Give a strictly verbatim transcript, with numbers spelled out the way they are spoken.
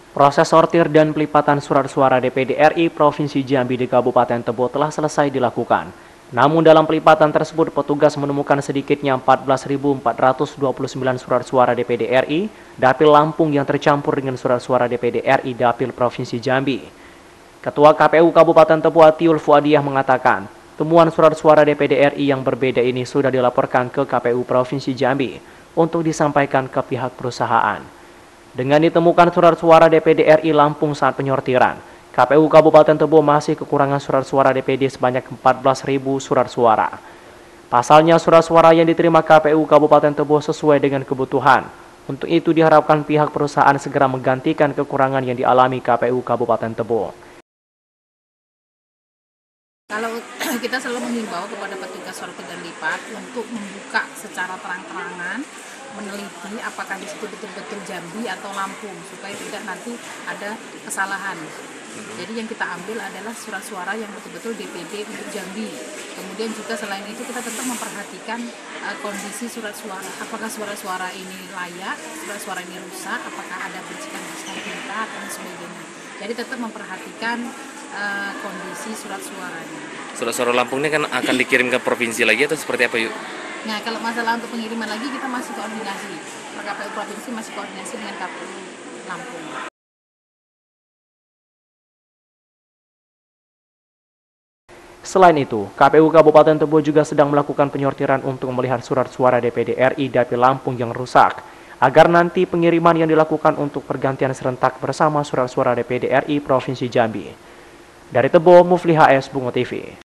Proses sortir dan pelipatan surat suara D P D R I Provinsi Jambi di Kabupaten Tebo telah selesai dilakukan. Namun dalam pelipatan tersebut petugas menemukan sedikitnya empat belas ribu empat ratus dua puluh sembilan surat suara D P D R I Dapil Lampung yang tercampur dengan surat suara D P D R I Dapil Provinsi Jambi. Ketua K P U Kabupaten Tebo Atiul Fuadiyah mengatakan, temuan surat suara D P D R I yang berbeda ini sudah dilaporkan ke K P U Provinsi Jambi untuk disampaikan ke pihak perusahaan. Dengan ditemukan surat suara D P D R I Lampung saat penyortiran, K P U Kabupaten Tebo masih kekurangan surat suara D P D sebanyak empat belas ribu surat suara. Pasalnya surat suara yang diterima K P U Kabupaten Tebo sesuai dengan kebutuhan. Untuk itu diharapkan pihak perusahaan segera menggantikan kekurangan yang dialami K P U Kabupaten Tebo. Kalau kita selalu menghimbau kepada petugas sortir dan lipat untuk membuka secara terang-terangan, meneliti apakah di situ betul-betul Jambi atau Lampung supaya tidak nanti ada kesalahan. Jadi yang kita ambil adalah surat suara yang betul-betul D P D untuk Jambi. Kemudian juga selain itu kita tetap memperhatikan uh, kondisi surat suara. Apakah suara-suara ini layak, surat suara ini rusak, apakah ada percikan-percikan tinta dan sebagainya. Jadi tetap memperhatikan uh, kondisi surat suaranya. Surat suara Lampung ini kan akan dikirim ke provinsi lagi atau seperti apa yuk? Nah, kalau masalah untuk pengiriman lagi kita masih koordinasi. K P U Provinsi masih koordinasi dengan K P U Lampung. Selain itu, K P U Kabupaten Tebo juga sedang melakukan penyortiran untuk melihat surat suara D P D R I Dapil Lampung yang rusak, agar nanti pengiriman yang dilakukan untuk pergantian serentak bersama surat suara D P D R I Provinsi Jambi. Dari Tebo, Mufli H S, Bungo T V.